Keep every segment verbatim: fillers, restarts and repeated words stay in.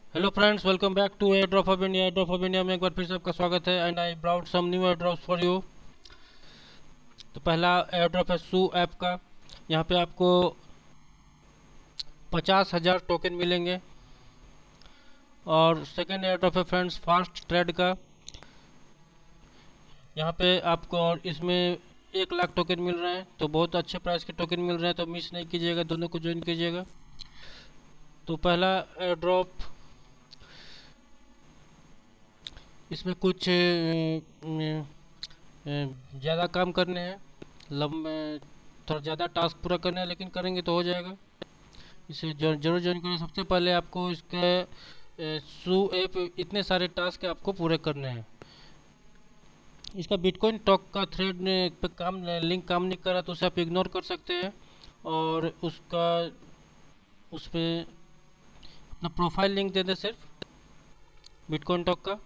Hello friends, welcome back to air drop of India. Air drop of India में एक बार फिर से आपका स्वागत है and I brought some new air drops for you. तो पहला एयर ड्रॉप है सू ऐप का। यहाँ पे आपको पचास हज़ार टोकन मिलेंगे। और सेकेंड एयर ड्रॉप है फ्रेंड्स फास्ट ट्रेड का। यहाँ पे आपको और इसमें एक लाख टोकन मिल रहे हैं, तो बहुत अच्छे प्राइस के टोकन मिल रहे हैं, तो मिस नहीं कीजिएगा, दोनों को ज्वाइन कीजिएगा। तो पहला एयर ड्रॉप, इसमें कुछ ज़्यादा काम करने हैं, लंबे थोड़ा ज़्यादा टास्क पूरा करना है, लेकिन करेंगे तो हो जाएगा। इसे जरूर ज्वाइन करें। सबसे पहले आपको इसके सू ऐप इतने सारे टास्क आपको पूरे करने हैं। इसका बिटकॉइन टॉक का थ्रेड पे काम लिंक काम नहीं कर रहा, तो उसे आप इग्नोर कर सकते हैं और उसका उस पर अपना प्रोफाइल लिंक दे दें सिर्फ बिटकॉइन टॉक का।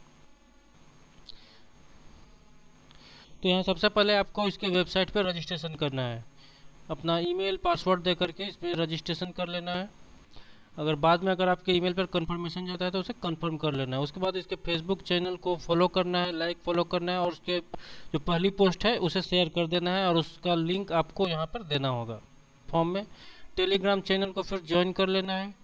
तो यहाँ सबसे पहले आपको इसके वेबसाइट पर रजिस्ट्रेशन करना है। अपना ईमेल पासवर्ड दे करके इस पर रजिस्ट्रेशन कर लेना है। अगर बाद में अगर आपके ईमेल पर कंफर्मेशन जाता है तो उसे कंफर्म कर लेना है। उसके बाद इसके फेसबुक चैनल को फॉलो करना है, लाइक फॉलो करना है, और उसके जो पहली पोस्ट है उसे शेयर कर देना है, और उसका लिंक आपको यहाँ पर देना होगा फॉर्म में। टेलीग्राम चैनल को फिर ज्वाइन कर लेना है।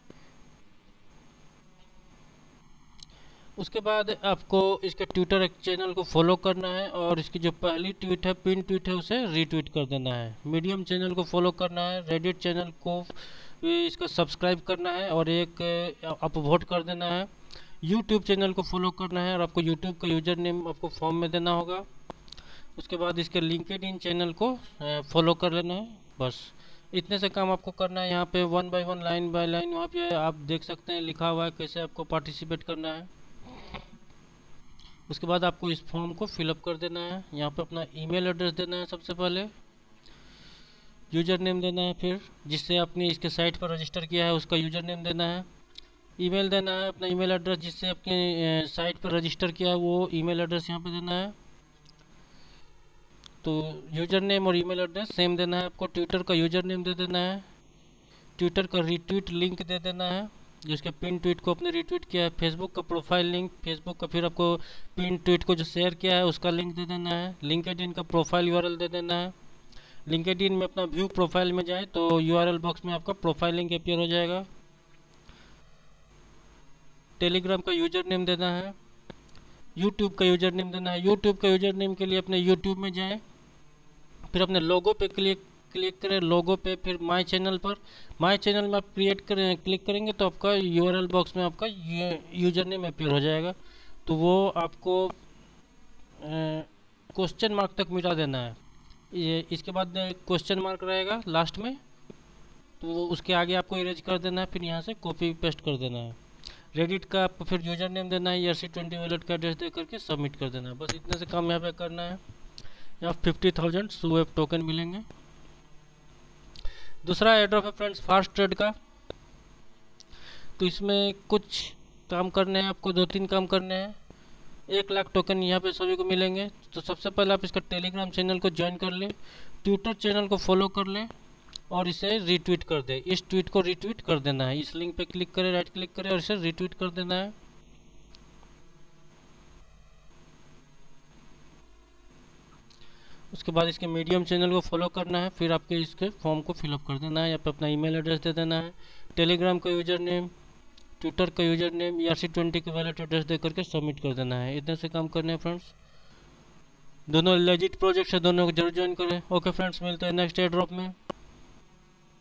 उसके बाद आपको इसके ट्विटर चैनल को फॉलो करना है, और इसकी जो पहली ट्वीट है, पिन ट्वीट है, उसे रीट्वीट कर देना है। मीडियम चैनल को फॉलो करना है। रेडिट चैनल को इसका सब्सक्राइब करना है और एक अपवोट कर देना है। यूट्यूब चैनल को फॉलो करना है और आपको यूट्यूब का यूजर नेम आपको फॉर्म में देना होगा। उसके बाद इसके लिंक्डइन चैनल को फॉलो कर लेना है। बस इतने से काम आपको करना है। यहाँ पे one by one, line by line, वहाँ पे आप देख सकते हैं लिखा हुआ है कैसे आपको पार्टिसिपेट करना है। उसके बाद आपको इस फॉर्म को फिलअप कर देना है। यहाँ पे अपना ईमेल एड्रेस देना है, सबसे पहले यूजर नेम देना है, फिर जिससे आपने इसके साइट पर रजिस्टर किया है उसका यूजर नेम देना है। ईमेल देना है, अपना ईमेल एड्रेस जिससे आपने साइट पर रजिस्टर किया है वो ईमेल एड्रेस यहाँ पे देना है। तो यूजर नेम और ईमेल एड्रेस सेम देना है आपको। ट्विटर का यूजर नेम दे देना है। ट्विटर का रिट्वीट लिंक दे देना है, जिसके पिन ट्वीट को आपने रिट्वीट किया है। फेसबुक का प्रोफाइल लिंक, फेसबुक का फिर आपको पिन ट्वीट को जो शेयर किया है उसका लिंक दे देना है। लिंक्डइन का प्रोफाइल यूआरएल दे देना है। लिंक्डइन में अपना व्यू प्रोफाइल में जाए तो यूआरएल बॉक्स में आपका प्रोफाइल लिंक अपीयर हो जाएगा। टेलीग्राम का यूजर नेम देना है। यूट्यूब का यूजर नेम देना है। यूट्यूब का यूजर नेम के लिए अपने यूट्यूब में जाएं, फिर अपने लोगो पे क्लिक क्लिक करें, लोगो पे, फिर माय चैनल पर। माय चैनल में आप क्रिएट करें क्लिक करेंगे तो आपका यूआरएल बॉक्स में आपका यूजर नेम अपीयर हो जाएगा। तो वो आपको क्वेश्चन मार्क तक मिटा देना है। ये इसके बाद क्वेश्चन मार्क रहेगा लास्ट में, तो वो उसके आगे आपको इरेज कर देना है, फिर यहाँ से कॉपी पेस्ट कर देना है। रेडिट का आपको फिर यूजर नेम देना है, ईआरसी ट्वेंटी वॉलेट का एड्रेस दे करके सबमिट कर देना है। बस इतने से काम यहाँ पे करना है। यहाँ फिफ्टी थाउजेंड सू ऐप टोकन मिलेंगे। दूसरा एयरड्रॉप है फ्रेंड्स फास्ट ट्रेड का। तो इसमें कुछ काम करने हैं आपको, दो तीन काम करने हैं। एक लाख टोकन यहाँ पे सभी को मिलेंगे। तो सबसे पहले आप इसका टेलीग्राम चैनल को ज्वाइन कर लें, ट्विटर चैनल को फॉलो कर लें और इसे रीट्वीट कर दें। इस ट्वीट को रीट्वीट कर देना है। इस लिंक पे क्लिक करें, राइट क्लिक करें और इसे रीट्वीट कर देना है। उसके बाद इसके मीडियम चैनल को फॉलो करना है, फिर आपके इसके फॉर्म को फिलअप कर देना है। यहाँ पे अपना ईमेल एड्रेस दे देना है। टेलीग्राम का यूजर नेम, ट्विटर का यूजर नेम, ईआरसी ट्वेंटी के वैलेट एड्रेस दे करके सबमिट कर देना है। इतने से काम करने हैं फ्रेंड्स। दोनों लेजिट प्रोजेक्ट है, दोनों को जरूर ज्वाइन करें। ओके फ्रेंड्स, मिलते हैं नेक्स्ट एयर ड्रॉप में।